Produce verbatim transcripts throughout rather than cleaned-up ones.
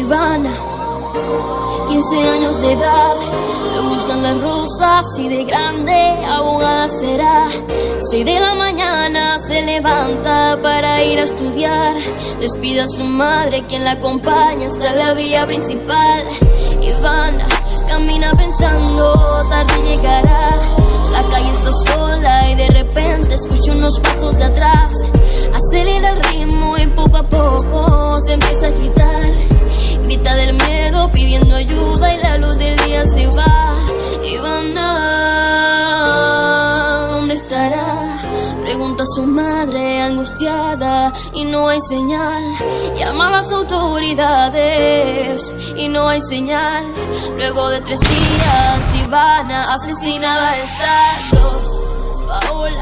Ivana, quince años de edad, le gustan las rosas y de grande abogada será. Seis de la mañana se levanta para ir a estudiar, despide a su madre quien la acompaña hasta la vía principal. Ivana camina pensando, tarde llegará. La calle está sola y de repente escucha unos pasos de atrás. Acelera el ritmo y poco a poco se empieza a agitar. Grita del miedo pidiendo ayuda y la luz del día se va. Ivana, ¿dónde estará? Pregunta a su madre angustiada y no hay señal. Llama a las autoridades y no hay señal. Luego de tres días, Ivana asesinada está. Dos, Paola,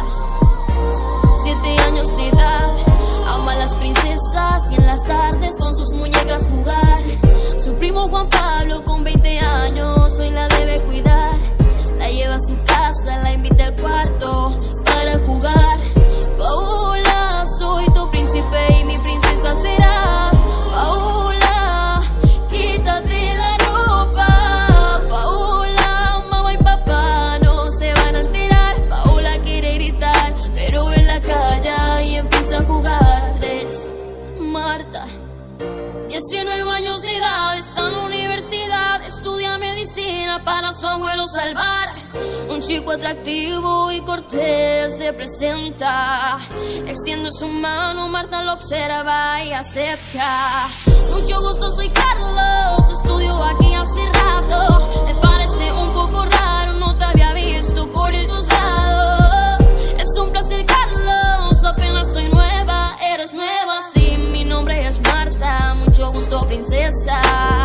siete años de edad, ama a las princesas y en las tardes con sus muñecas jugar. Su primo Juan Pablo con veinte años hoy la debe cuidar. La lleva a su casa, la invita al cuarto para jugar. Paola, soy tu príncipe y mi princesa serás. Paola, quítate la ropa. Paola, mamá y papá no se van a enterar. Paola quiere gritar, pero en la calle y empieza a jugar. Tres, Marta, diecinueve años de edad, está en la universidad, estudia medicina para su abuelo salvar. Un chico atractivo y cortés se presenta, extiende su mano, Marta lo observa y acepta. Mucho gusto, soy Carlos, estudio aquí hace rato. Me parece un poco raro, no te había visto por estos lados. Es un placer, Carlos, apenas soy nueva, eres nueva, sí, mi nombre es Marta, mucho gusto, princesa.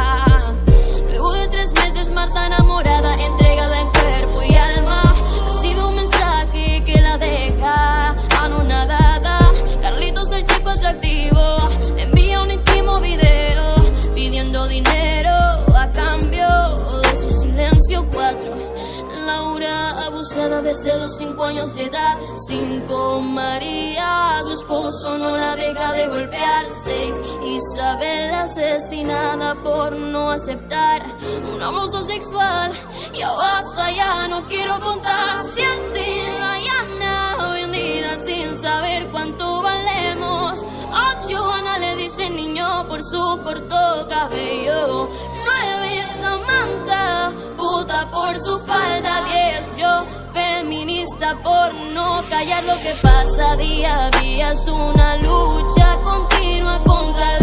Luego de tres meses, Marta enamorada, entregada en cuerpo y alma, recibe un mensaje que la deja anonadada. Carlitos, el chico atractivo, le envía un íntimo video pidiendo dinero a cambio de su silencio. Cuatro, Laura, abusada desde los cinco años de edad. Cinco, María, su esposo no la deja de golpear. Seis, Isabel, asesinada por no aceptar un abuso sexual. Ya basta, ya no quiero contar. Siete, Diana, vendida sin saber cuánto valemos. Ocho, Ana le dice niño por su corto cabello. Nueve, Samantha, puta por su falda. Diez, yo, feminista por no callar lo que pasa día a día. Es una lucha continua contra